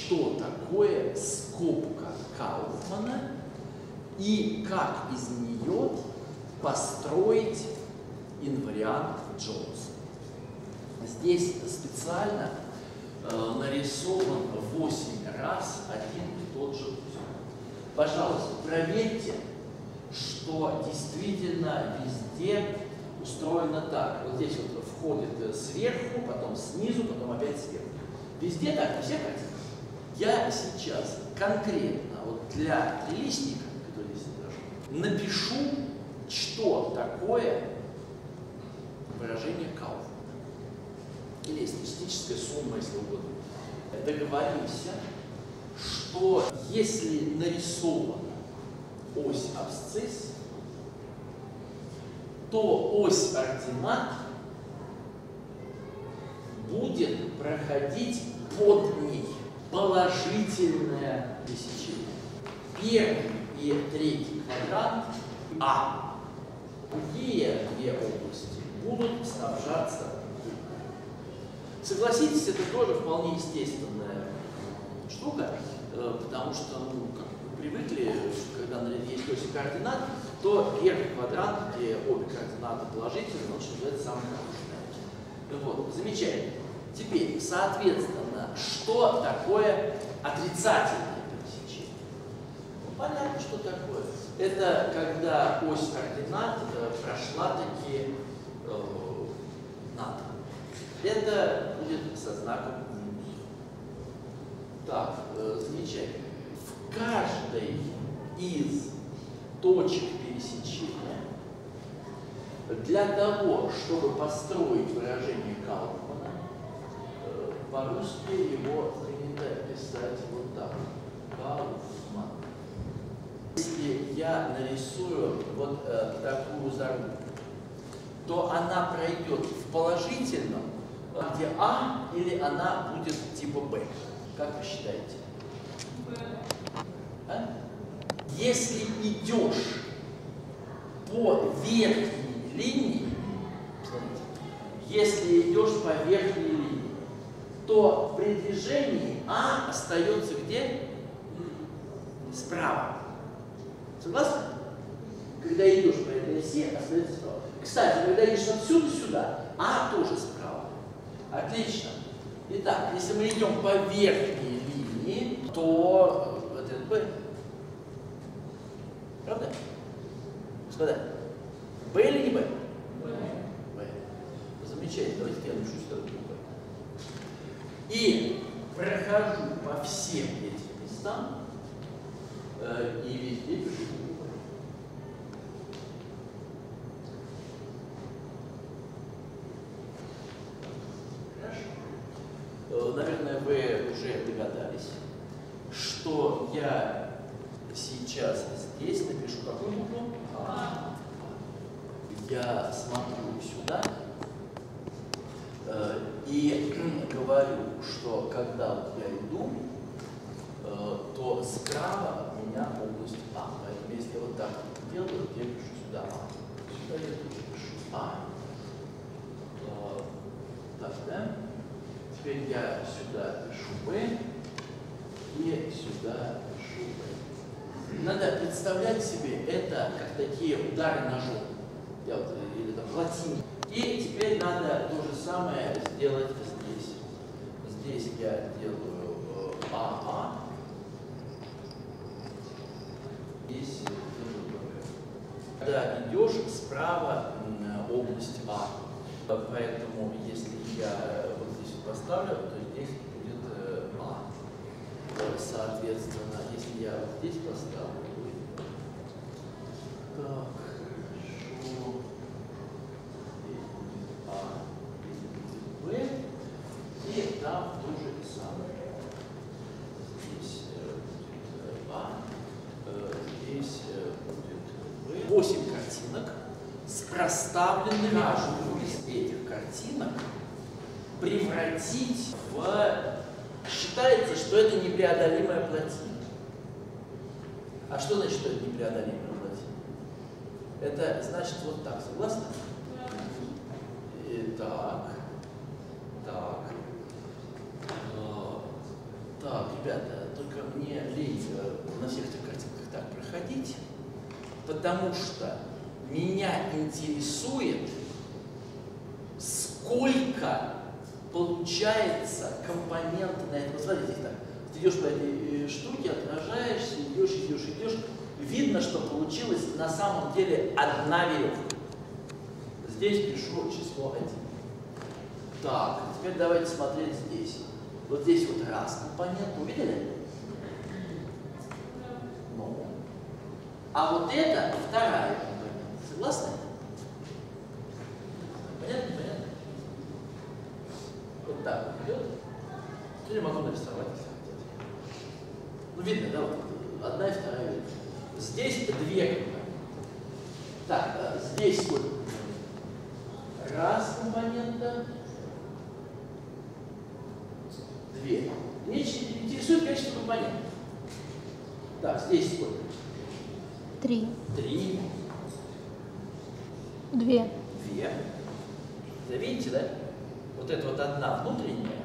что такое скобка Кауфмана и как из нее построить инвариант Джонса. Здесь специально нарисован 8 раз один и тот же узел. Пожалуйста, проверьте, что действительно везде устроено так. Вот здесь вот входит сверху, потом снизу, потом опять сверху. Везде так, не все картинки. Я сейчас конкретно вот для трилистника, который здесь изображен, напишу, что такое выражение Кауфмана. Или статистическая сумма, если угодно. Договоримся, что если нарисована ось абсцисс, то ось ординат будет проходить под ней положительное пересечение. Первый и третий квадрант А. Другие две области будут снабжаться. Согласитесь, это тоже вполне естественная штука, потому что, как вы привыкли, когда есть ось координат, то первый квадрант, где обе координаты положительные, он называется самый хороший. Вот, замечательно. Теперь, соответственно, что такое отрицательное пересечение? Ну, понятно, что такое. Это когда ось координат прошла таки над. Это будет со знаком минус. Так, замечательно. В каждой из точек пересечения для того, чтобы построить выражение Кауфмана, по-русски его принято писать вот так. Кауфман. Если я нарисую вот такую зарубку, то она пройдет в положительном, где А, или она будет типа Б? Как вы считаете? А? Если идешь по верхней линии, смотрите, если идешь по верхней линии, то при движении А остается где? Справа. Согласны? Когда идешь по этой оси, остается справа. Кстати, когда идешь отсюда сюда, А тоже справа. Отлично. Итак, если мы идем по верхней линии, то вот это Б. Правда? Господа, Б или не Б? Б. Замечательно. Давайте я напишу сюда Б. И прохожу по всем этим местам и везде пишу Б. Наверное, вы уже догадались, что я сейчас здесь напишу какую букву? А. Я смотрю сюда и говорю, что когда вот я иду, то справа от меня область А. Поэтому если я вот так делаю, я пишу сюда А. Сюда я тоже пишу А. Так, да? Теперь я сюда пишу Б и сюда пишу Б. Надо представлять себе это как такие удары ножом. Или там плотине. И теперь надо то же самое сделать здесь. Здесь я делаю АА. Здесь делаю Б. Когда идешь справа область А. Поэтому если я вот здесь поставлю, то здесь будет А. Соответственно, если я вот здесь поставлю, будет так, хорошо. Здесь будет А, здесь будет Б. И там то же самое. Здесь будет А, здесь будет Б. 8 картинок с проставленными каждую из этих картинок превратить в... Считается, что это непреодолимая плотина. А что значит, что это непреодолимая плотина? Это значит вот так, согласны? Так, так, Так, ребята, только мне лень на всех этих картинках так проходить, потому что меня интересует, сколько получается компоненты на этом. Вот смотрите, так, ты идешь по этой штуке, отражаешься, идешь. Видно, что получилось на самом деле одна веревка. Здесь пишу число 1. Так, теперь давайте смотреть здесь. Вот здесь вот раз компонент, увидели? Ну. А вот это вторая компонент. Согласны? Понятно? Вот так вот идет. Или могу нарисовать, если хотите. Ну, видно, да, вот одна и вторая видно. Здесь две компоненты. Так, здесь сколько? Раз компонента. Две. Меня интересует количество компонентов. Так, здесь сколько? 3. 3. 2. 2. Да, видите, да? Вот это вот одна внутренняя,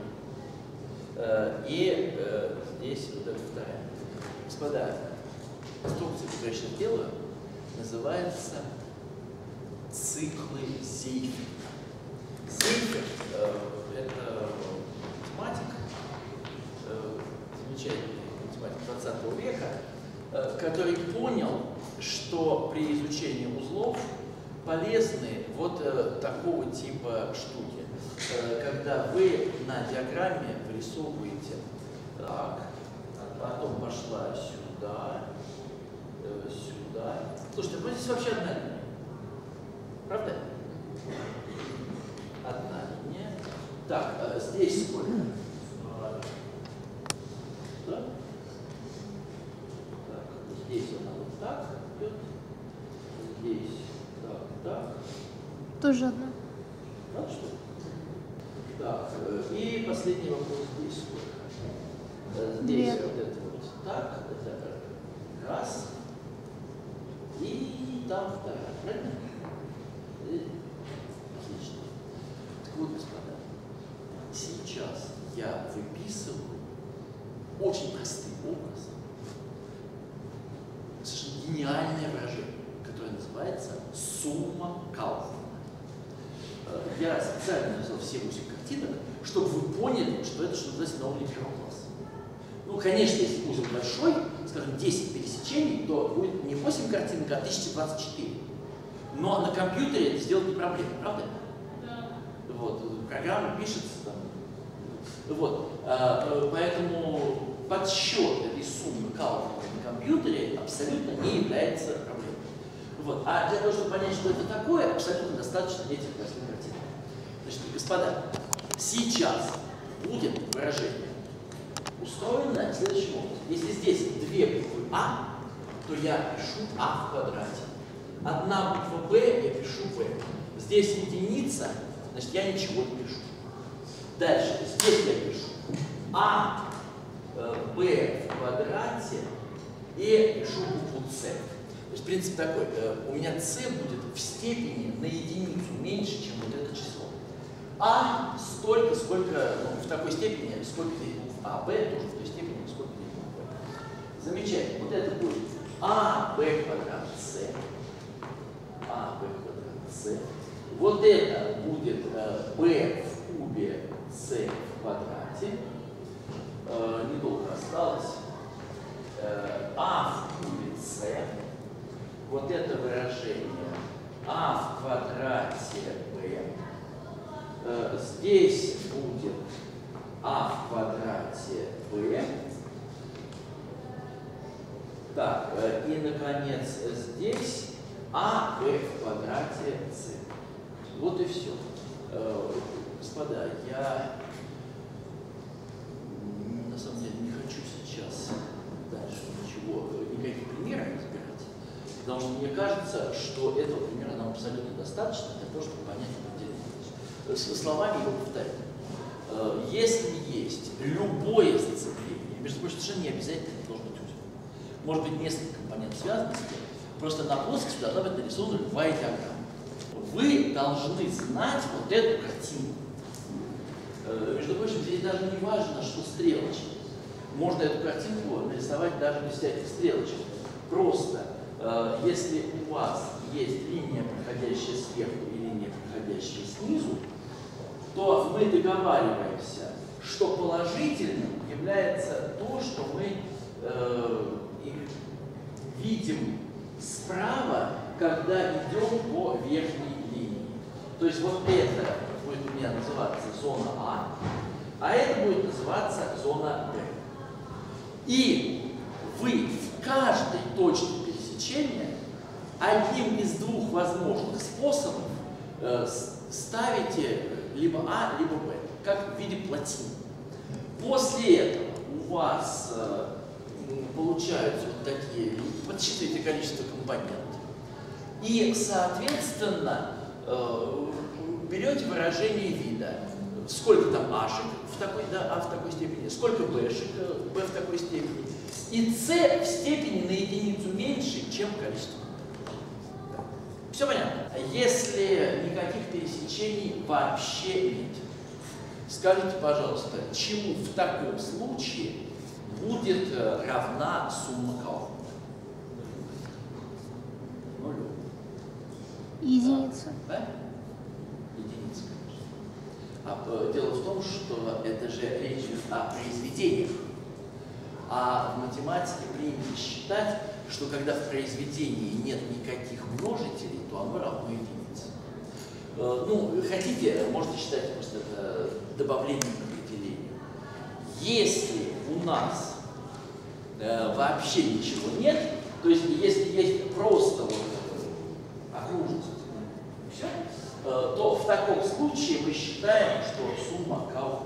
и здесь вот эта вторая. Господа, конструкция, которую я сейчас делаю, называется циклы Зейферта. Зейферт – это математик, замечательный математик 20 века, который понял, что при изучении узлов полезны вот такого типа штуки. Когда вы на диаграмме вырисовываете так, а потом пошла сюда, сюда. Слушайте, ну здесь вообще одна линия. Правда? Одна линия. Так, здесь сколько? Да? Так, здесь она вот так идет. Здесь так. Тоже одна. Вот что? Так, и последний вопрос здесь сколько? Здесь вот это вот так, это раз. И там вторая, правильно? Отлично. Так вот, господа, сейчас я выписываю очень простым образом совершенно гениальное выражение, которое называется сумма Кауфмана. Я специально написал все 8 картинок, чтобы вы поняли, что это, что называется, на уровне первого класса. Ну, конечно, если узел большой, скажем, 10 пересечений, то будет не 8 картинок, а 1024. Но на компьютере это сделать не проблема, правда? Да. Вот, программа пишется там. Вот, поэтому подсчет этой суммы Кауфмана на компьютере абсолютно не является проблемой. Вот. А для того, чтобы понять, что это такое, абсолютно достаточно этих 8 картинок. Значит, господа, сейчас будет выражение устроено следующим образом. Если здесь две буквы А, то я пишу А в квадрате. Одна буква Б, я пишу Б. Здесь единица, значит, я ничего не пишу. Дальше, здесь я пишу А, Б в квадрате и пишу букву С. То есть принцип такой, у меня С будет в степени на единицу меньше, чем вот это число. А столько, сколько, ну, в такой степени, сколько здесь букв А, Б, тоже в той степени, сколько здесь букв Б. Замечательно. Вот это будет А, Б квадрат С. А, Б квадрат С. Вот это будет Б в кубе С в квадрате. Недолго осталось. А в кубе С. Вот это выражение А в квадрате Б. Здесь будет А в квадрате Б. Так, и, наконец, здесь А, Б в квадрате С. Вот и все. Господа, я на самом деле не хочу сейчас дальше никаких примеров разбирать, потому что мне кажется, что этого примера нам абсолютно достаточно для того, чтобы понять определение. Словами его повторю. Если есть любое сцепление, между прочим, совершенно не обязательно это должен быть узел. Может быть, несколько компонентов связанности, просто на плоскости должна быть нарисована любая диаграмма. Вы должны знать вот эту картинку. Между прочим, здесь даже не важно, что стрелочки. можно эту картинку нарисовать даже без всяких стрелочек. Просто, если у вас есть линия, проходящая сверху, и линия, проходящая снизу, то мы договариваемся, что положительным является то, что мы видим справа, когда идем по верхней линии. То есть вот это будет у меня называться зона А это будет называться зона Б. И вы в каждой точке пересечения одним из двух возможных способов ставите либо А, либо Б, как в виде плотины. После этого у вас получаются вот такие, подсчитывайте количество компонентов. И, соответственно, берете выражение вида. Сколько там ашек в такой, да, А в такой степени, сколько бшек, Б в такой степени. И С в степени на единицу меньше, чем количество. Все понятно? Если никаких пересечений вообще нет, скажите, пожалуйста, чему в таком случае будет равна сумма кого? Нулю. Единица. Да? Единица, конечно. Дело в том, что это же речь идет о произведениях. А в математике принято считать, что когда в произведении нет никаких множителей, то оно равно единице. Ну, хотите, можете считать просто это добавлением к определению. Если у нас вообще ничего нет, то есть если есть просто вот окружность, все, то в таком случае мы считаем, что сумма кау